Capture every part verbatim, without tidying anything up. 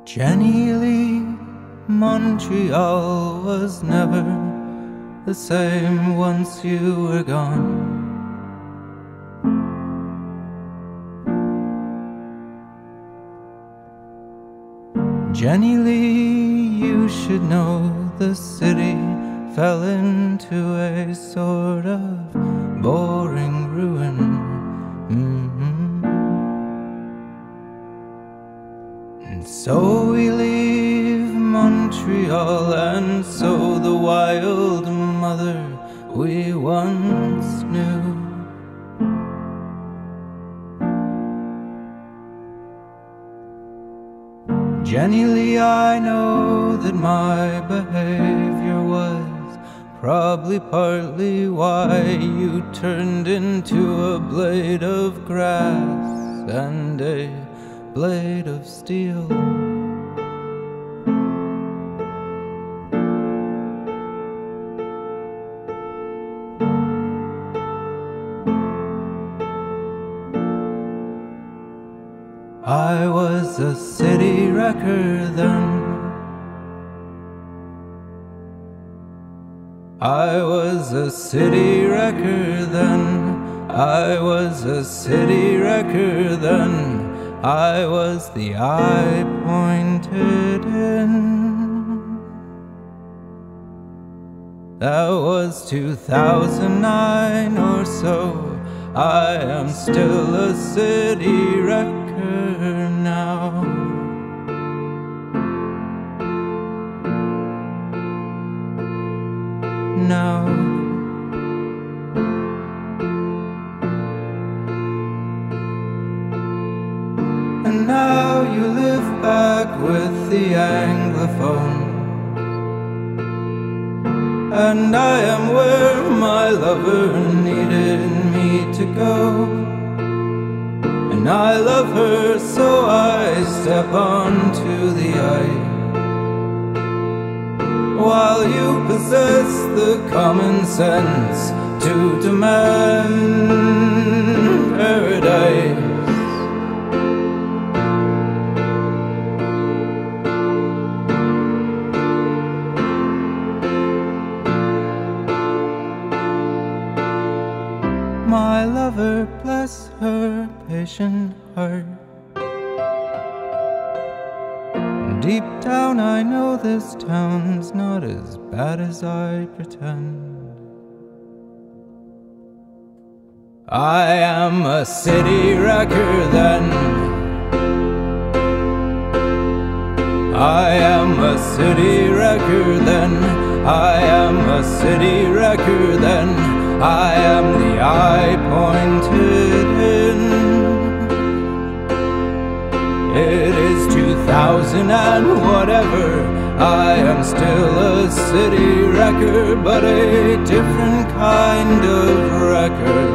Jenny Lee, Montreal was never the same once you were gone. Jenny Lee, you should know the city fell into a sort of boring ruin. Mm-hmm. And so we leave Montreal, and so the wild mother we once knew. Jenny Lee, I know that my behavior was probably partly why you turned into a blade of grass and a blade of steel. I was a city wrecker then. I was a city wrecker then. I was a city wrecker then. I was the eye pointed in. That was two thousand nine or so. I am still a city wrecker now. Now. And now you live back with the Anglophone, and I am where my lover needed me to go. And I love her, so I step onto the ice, while you possess the common sense to demand paradise. My lover, bless her patient heart. Deep down I know this town's not as bad as I pretend. I am a city wrecker then. I am a city wrecker then. I am a city wrecker then. I am the eye pointed in. It is two thousand and whatever. I am still a city wrecker, but a different kind of wrecker.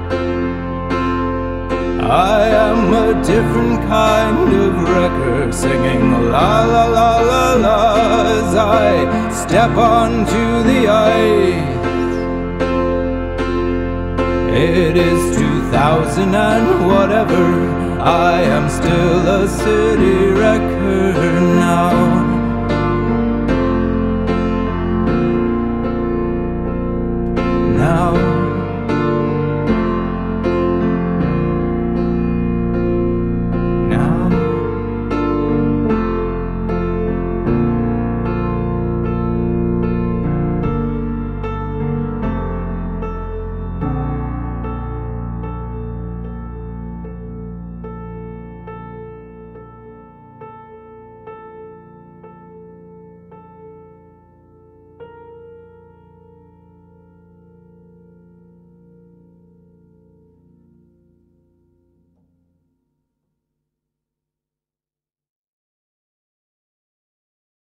I am a different kind of wrecker, singing la la la la la as I step onto the ice. It is two thousand and whatever. I am still a city wrecker